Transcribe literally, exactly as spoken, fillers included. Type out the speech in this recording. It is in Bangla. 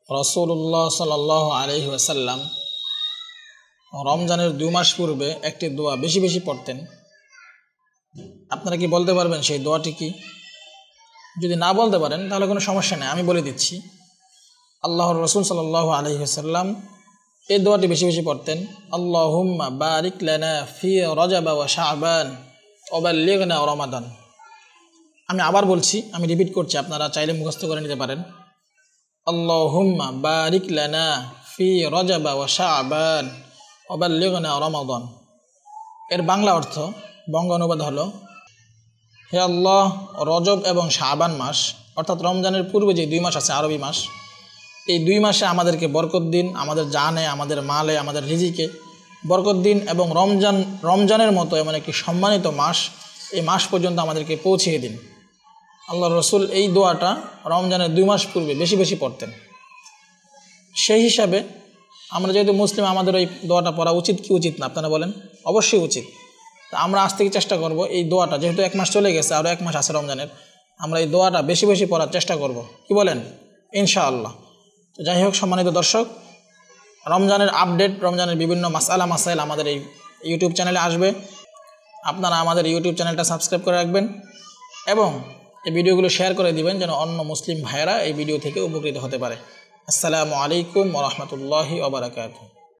রাসূলুল্লাহ সাল্লাল্লাহু আলাইহি ওয়াসাল্লাম রমজানের দুই মাস পূর্বে একটি দোয়া বেশি বেশি পড়তেন। আপনারা কি বলতে পারবেন সেই দোয়াটি কি? যদি না বলতে পারেন তাহলে কোনো সমস্যা নেই, আমি বলে দিচ্ছি। আল্লাহর রাসূল সাল্লাল্লাহু আলাইহি ওয়াসাল্লাম এই দোয়াটি বেশি বেশি পড়তেন। আল্লাহুম্মা বারিক লানা ফি রজব ওয়া শাবান ওয়া বাল্লিগনা রমাদান। আমি আবার বলছি, আমি রিপিট করছি, আপনারা চাইলে মুখস্থ করে নিতে পারেন। আল্লাহুম্মা বারিক লানা ফি রজব ওয়া শাবান ওয়া বাল্লিগনা রমাদান। এর বাংলা অর্থ, বঙ্গ অনুবাদ হলো, হে আল্লাহ, রজব এবং শাবান মাস অর্থাৎ রমজানের পূর্বে যে দুই মাস আছে, আরবি মাস, এই দুই মাসে আমাদেরকে বরকত দিন, আমাদের জানে, আমাদের মালে, আমাদের রিজিকে বরকত দিন, এবং রমজান রমজানের মতো এমন একটি সম্মানিত মাস, এই মাস পর্যন্ত আমাদেরকে পৌঁছিয়ে দিন। আল্লাহ রসুল এই দোয়াটা রমজানের দুই মাস পূর্বে বেশি বেশি পড়তেন। সেই হিসাবে আমরা যেহেতু মুসলিম, আমাদের ওই দোয়াটা পড়া উচিত কি উচিত না আপনারা বলেন? অবশ্যই উচিত। তা আমরা আজ থেকে চেষ্টা করব এই দোয়াটা, যেহেতু এক মাস চলে গেছে, আরও এক মাস আছে রমজানের, আমরা এই দোয়াটা বেশি বেশি পড়ার চেষ্টা করব। কি বলেন? ইনশাআল্লাহ। তো যাই হোক, সম্মানিত দর্শক, রমজানের আপডেট, রমজানের বিভিন্ন মাসআলা মাসাইল আমাদের এই ইউটিউব চ্যানেলে আসবে। আপনারা আমাদের ইউটিউব চ্যানেলটা সাবস্ক্রাইব করে রাখবেন এবং এই ভিডিওগুলো শেয়ার করে দিবেন, যেন অন্য মুসলিম ভাইয়েরা এই ভিডিও থেকে উপকৃত হতে পারে। আসসালামু আলাইকুম ওয়া রাহমাতুল্লাহি ওয়া বারাকাতুহু।